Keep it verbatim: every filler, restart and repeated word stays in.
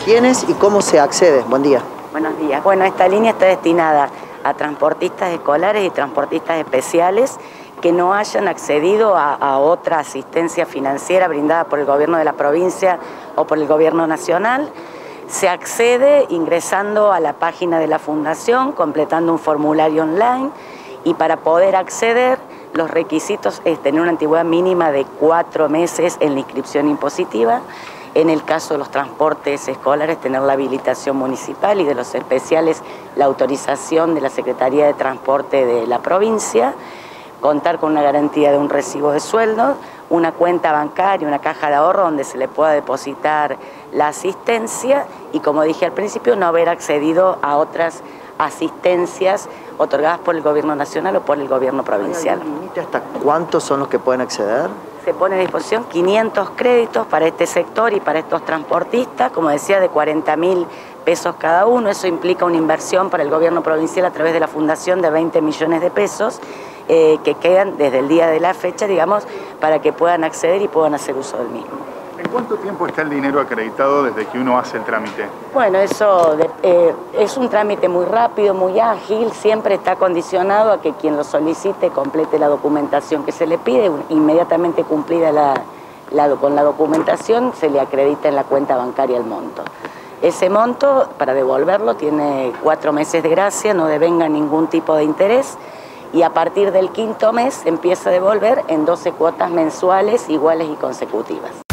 ¿Quiénes y cómo se accede? Buen día. Buenos días. Bueno, esta línea está destinada a transportistas escolares y transportistas especiales que no hayan accedido a, a otra asistencia financiera brindada por el gobierno de la provincia o por el gobierno nacional. Se accede ingresando a la página de la Fundación, completando un formulario online, y para poder acceder los requisitos es tener una antigüedad mínima de cuatro meses en la inscripción impositiva. En el caso de los transportes escolares, tener la habilitación municipal, y de los especiales la autorización de la Secretaría de Transporte de la provincia, contar con una garantía de un recibo de sueldo, una cuenta bancaria, una caja de ahorro donde se le pueda depositar la asistencia y, como dije al principio, no haber accedido a otras asistencias otorgadas por el gobierno nacional o por el gobierno provincial. ¿Hay algún límite hasta cuántos son los que pueden acceder? Se pone a disposición quinientos créditos para este sector y para estos transportistas, como decía, de cuarenta mil pesos cada uno. Eso implica una inversión para el gobierno provincial a través de la fundación de veinte millones de pesos eh, que quedan desde el día de la fecha, digamos, para que puedan acceder y puedan hacer uso del mismo. ¿En cuánto tiempo está el dinero acreditado desde que uno hace el trámite? Bueno, eso eh, es un trámite muy rápido, muy ágil, siempre está condicionado a que quien lo solicite complete la documentación que se le pide. Inmediatamente cumplida la, la, con la documentación se le acredita en la cuenta bancaria el monto. Ese monto, para devolverlo, tiene cuatro meses de gracia, no devenga ningún tipo de interés, y a partir del quinto mes empieza a devolver en doce cuotas mensuales iguales y consecutivas.